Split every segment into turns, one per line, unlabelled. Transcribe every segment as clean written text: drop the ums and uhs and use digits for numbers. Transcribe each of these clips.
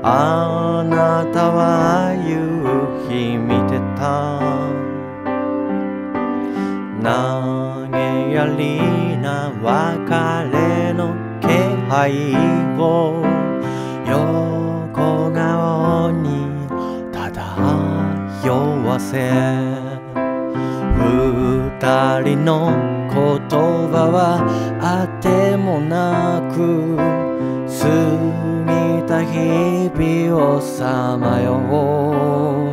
あなたは夕日見てた。投げやりな別れの気配を横顔に漂わせ、二人の言葉はあてもなく過ぎた日々をさまよう。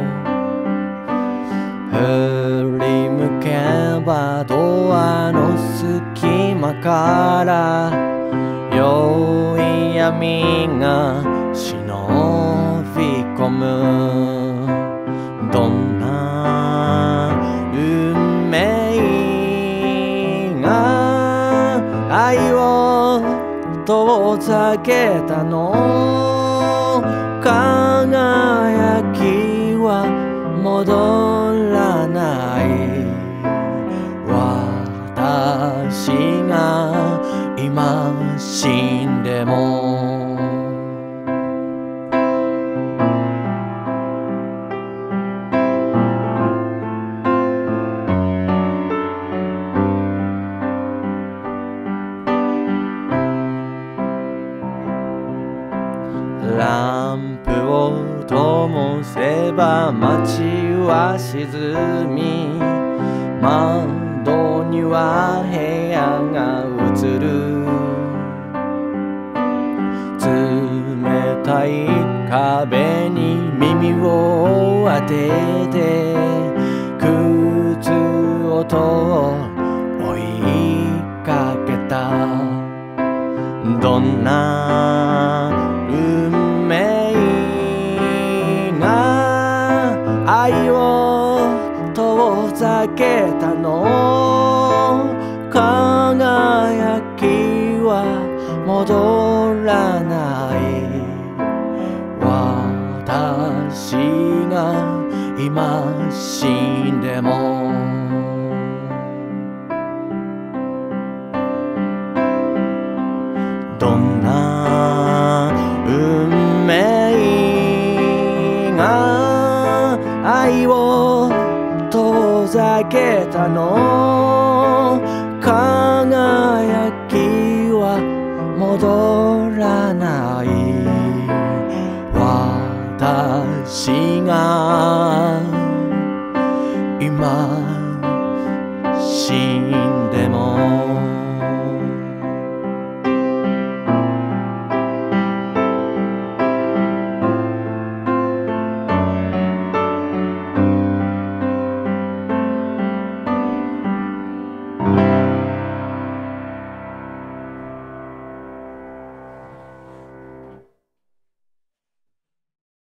振り向けばドアの隙間から良い闇が忍び込む。どんな運命が愛を遠ざけたの。輝きは戻らない。私が今死んでもランプを灯せば街は沈み、窓には部屋が映る。冷たい壁に耳を当てて靴音を追いかけた。どんな運命が愛を遠ざけたの。輝きは戻らない。私が今死んでもどんな運命が愛を遠ざけたの。輝きは戻らない。私が今死ん